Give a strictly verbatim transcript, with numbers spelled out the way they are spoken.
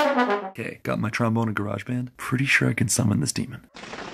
Okay, got my trombone and GarageBand. Pretty sure I can summon this demon.